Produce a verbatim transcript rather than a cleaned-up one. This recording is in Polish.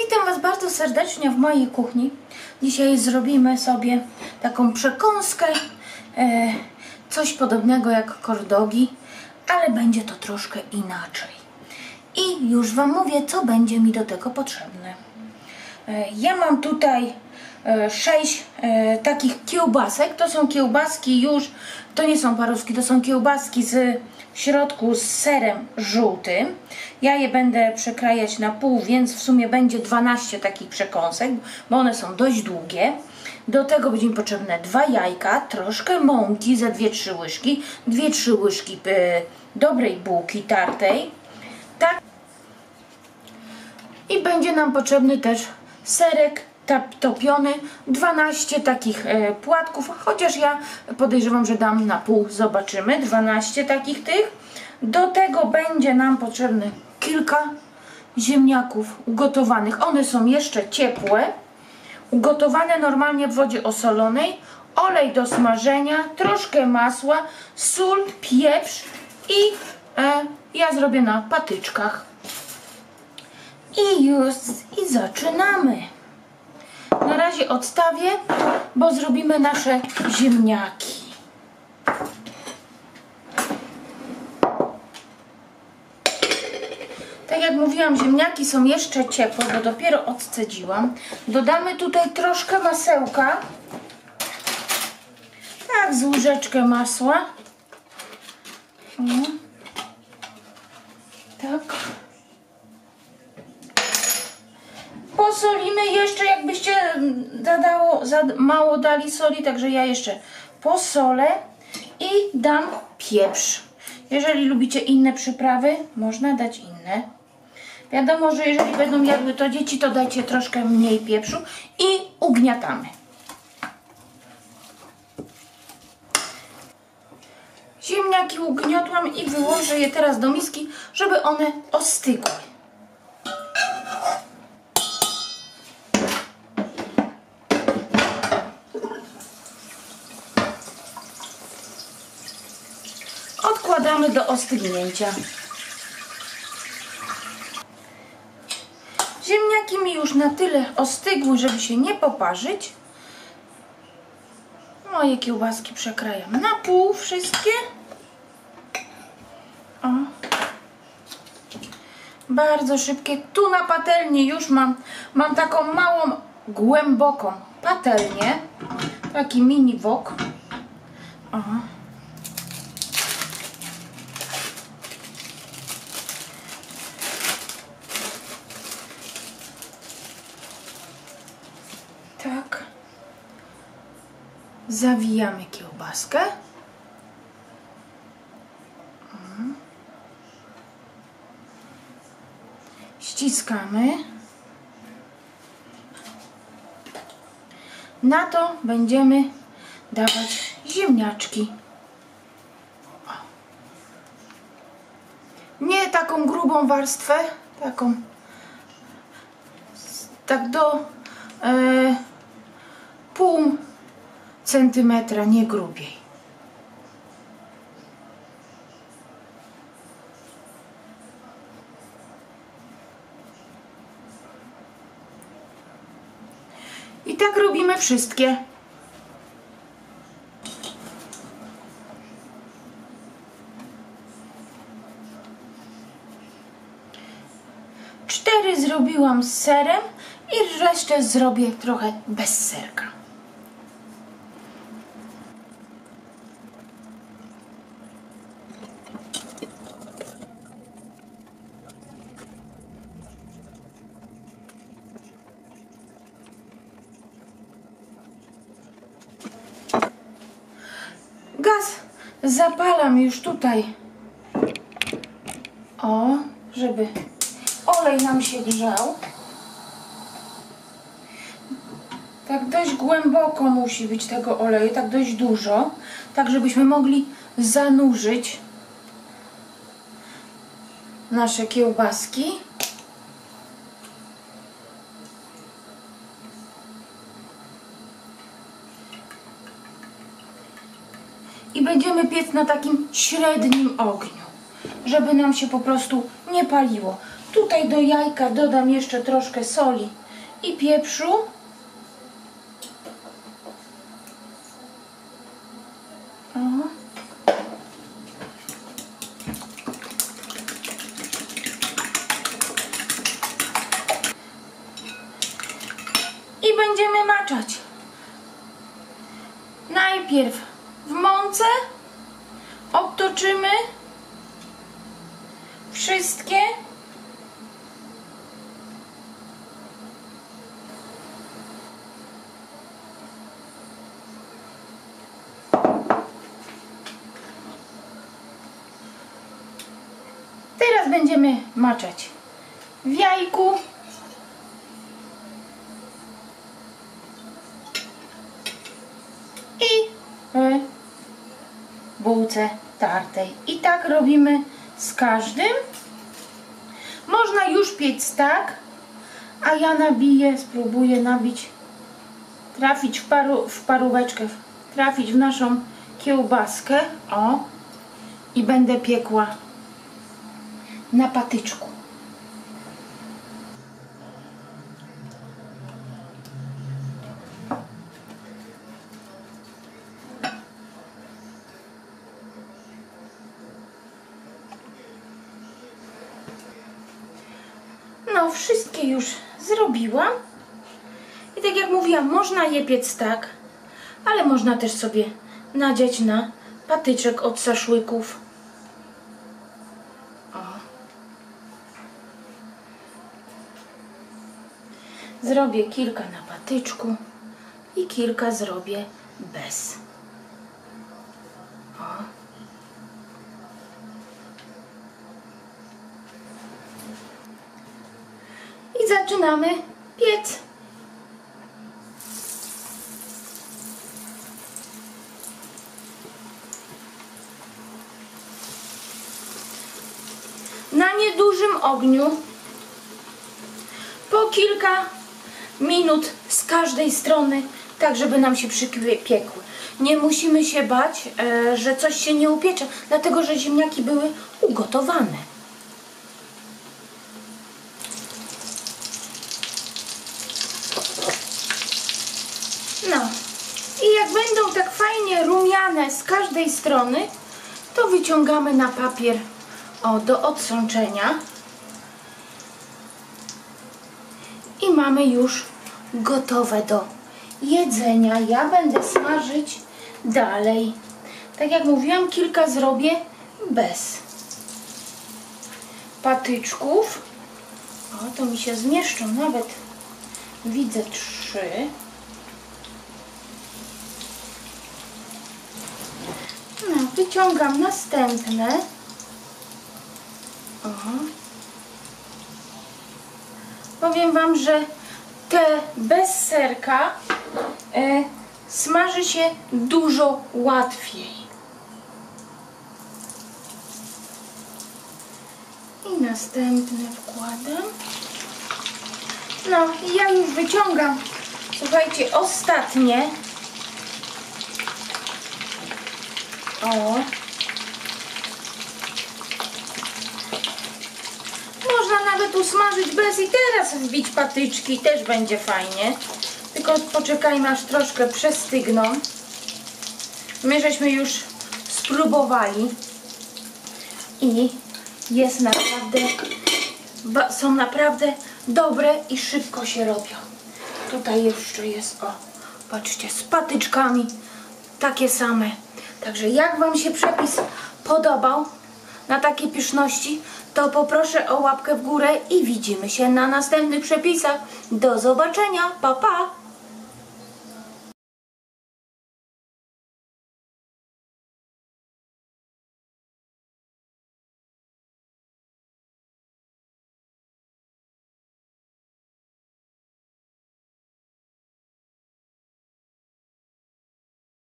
Witam Was bardzo serdecznie w mojej kuchni. Dzisiaj zrobimy sobie taką przekąskę, e, coś podobnego jak kordogi, ale będzie to troszkę inaczej. I już Wam mówię, co będzie mi do tego potrzebne. E, ja mam tutaj e, sześć e, takich kiełbasek. To są kiełbaski już, to nie są parówki, to są kiełbaski z w środku z serem żółtym. Ja je będę przekrajać na pół, więc w sumie będzie dwanaście takich przekąsek, bo one są dość długie. Do tego będzie mi potrzebne dwa jajka, troszkę mąki za dwie trzy łyżki, dwie trzy łyżki y, dobrej bułki tartej. Tak. I będzie nam potrzebny też serek topiony, dwanaście takich e, płatków, chociaż ja podejrzewam, że dam na pół, zobaczymy, dwanaście takich tych. Do tego będzie nam potrzebne kilka ziemniaków ugotowanych, one są jeszcze ciepłe, ugotowane normalnie w wodzie osolonej, olej do smażenia, troszkę masła, sól, pieprz i e, ja zrobię na patyczkach. I już i zaczynamy. Na razie odstawię, bo zrobimy nasze ziemniaki. Tak jak mówiłam, ziemniaki są jeszcze ciepłe, bo dopiero odcedziłam. Dodamy tutaj troszkę masełka. Tak, z łyżeczkę masła. O. Tak. Posolimy jeszcze, jakbyście zadało, za mało dali soli, także ja jeszcze posolę i dam pieprz. Jeżeli lubicie inne przyprawy, można dać inne. Wiadomo, że jeżeli będą jadły to dzieci, to dajcie troszkę mniej pieprzu i ugniatamy. Ziemniaki ugniotłam i wyłożę je teraz do miski, żeby one ostygły. Odkładamy do ostygnięcia. Ziemniaki mi już na tyle ostygły, żeby się nie poparzyć. Moje kiełbaski przekrajam na pół wszystkie. O. Bardzo szybkie. Tu na patelni już mam, mam taką małą, głęboką patelnię. Taki mini wok. O. Tak. Zawijamy kiełbaskę. Ściskamy. Na to będziemy dawać ziemniaczki. Nie taką grubą warstwę, taką tak do e, pół centymetra, nie grubiej. I tak robimy wszystkie. Cztery zrobiłam z serem i resztę zrobię trochę bez serka. Gaz zapalam już tutaj, o, żeby olej nam się grzał. Tak dość głęboko musi być tego oleju, tak dość dużo, tak żebyśmy mogli zanurzyć nasze kiełbaski. I będziemy piec na takim średnim ogniu, żeby nam się po prostu nie paliło. Tutaj do jajka dodam jeszcze troszkę soli i pieprzu. O. I będziemy maczać. Najpierw w mące obtoczymy wszystkie. Teraz będziemy maczać w jajku. I w bułce tartej. I tak robimy z każdym. Można już piec tak, a ja nabiję, spróbuję nabić, trafić w, paru, w paróweczkę, trafić w naszą kiełbaskę. O! I będę piekła na patyczku. No, wszystkie już zrobiłam. I tak jak mówiłam, można je piec tak, ale można też sobie nadziać na patyczek od szaszłyków. O. Zrobię kilka na patyczku i kilka zrobię bez. O. I zaczynamy piec. Na niedużym ogniu po kilka minut z każdej strony, tak żeby nam się przypiekły. Nie musimy się bać, że coś się nie upiecze, dlatego że ziemniaki były ugotowane. No i jak będą tak fajnie rumiane z każdej strony, to wyciągamy na papier o, do odsączenia i mamy już gotowe do jedzenia. Ja będę smażyć dalej. Tak jak mówiłam, kilka zrobię bez patyczków. O, to mi się zmieszczą, nawet widzę trzy. No, wyciągam następne. O. Powiem wam, że te bez serka e, smaży się dużo łatwiej. I następne wkładam. No i ja już wyciągam, słuchajcie, ostatnie. O. Można nawet usmażyć bez i teraz wbić patyczki, też będzie fajnie. Tylko poczekajmy, aż troszkę przestygną. My żeśmy już spróbowali i jest naprawdę, są naprawdę dobre i szybko się robią. Tutaj jeszcze jest, o, patrzcie, z patyczkami takie same. Także jak wam się przepis podobał na takie pyszności, to poproszę o łapkę w górę i widzimy się na następnych przepisach. Do zobaczenia, pa pa!